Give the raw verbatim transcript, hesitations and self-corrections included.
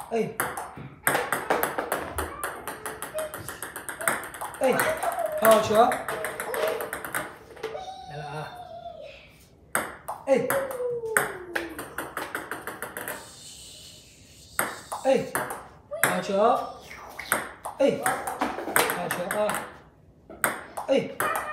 哎，哎，好球！来了啊！哎，哎，好球！哎，好球啊！哎。